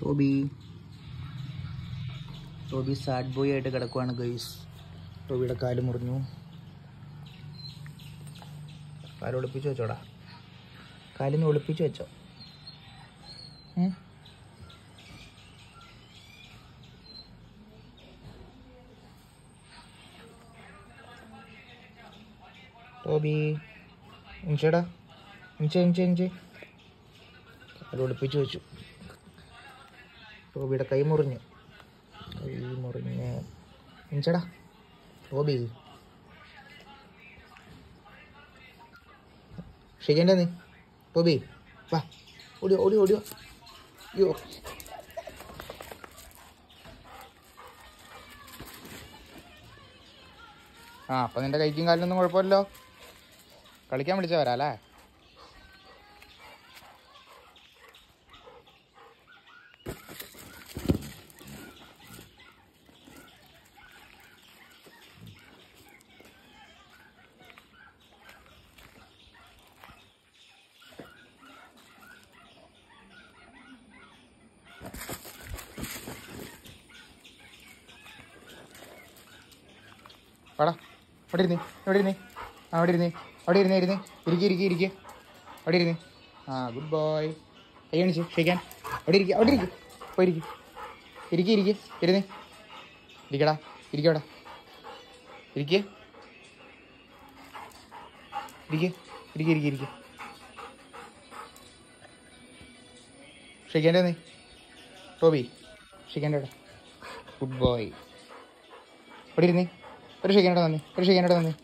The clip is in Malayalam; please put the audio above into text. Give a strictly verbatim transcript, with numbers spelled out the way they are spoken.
ടോബി ടോബി സാഡ് ബോയ് ആയിട്ട് കിടക്കുവാണ് ഗൈസ്. ടോബിയുടെ കാല് മുറിഞ്ഞു. കാല് ഒളിപ്പിച്ച് വെച്ചോടാ. കാലിന് ഒളിപ്പിച്ച് വെച്ചോ. ടോബി ഇഞ്ചടാ, ഇഞ്ച ഇഞ്ച ഇഞ്ച് കാല് ഒളിപ്പിച്ച് വെച്ചു. ടോബിയുടെ കൈ മുറിഞ്ഞു. കൈ മുറിഞ്ഞ് ഇഞ്ചടാ ടോബി. ഷിക്കൻ്റെ നീ ടോബി വാ, ഓടിയോ ഓടിയോ ഓടിയോ. അയ്യോ ആ അപ്പം നിൻ്റെ കൈക്കും കാലിനൊന്നും കുഴപ്പമില്ലല്ലോ. കളിക്കാൻ വിളിച്ചാൽ വരാം അല്ലേ? വാടാ, അവിടെ ഇരുന്നേ, അവിടെ ഇരുന്നേ, ആ അവിടെ ഇരുന്നേ, അവിടെ ഇരുന്നേ, ഇരുന്നേ, ഇരിക്കുക ഇരിക്കുക ഇരിക്കുക, അവിടെ ഇരുന്നേ. ആ ഗുഡ് ബോയ്. കൈ കാണിച്ച് ഷേക്കാൻ. അവിടെ ഇരിക്കുക, അവിടെ ഇരിക്കുക, പോയി ഇരിക്കുക, ഇരിക്കുക ഇരിക്കുക, ഇരുന്നേ, ഇരിക്കടാ, ഇരിക്കുക അവിടെ, ഇരിക്കുക ഇരിക്കുക ഇരിക്കുക ഇരിക്കുക ഇരിക്കുക. ഷേക്കാൻ്റെ നീ ടോബി, ഷേക്കാൻ്റെ അവിടെ. Good boy. അവിടെ ഇരുന്നേ, ഒരു ഷേക്കാൻ്റെ തന്നെ, ഒരു ഷേക്കാൻ്റെ തന്നെ.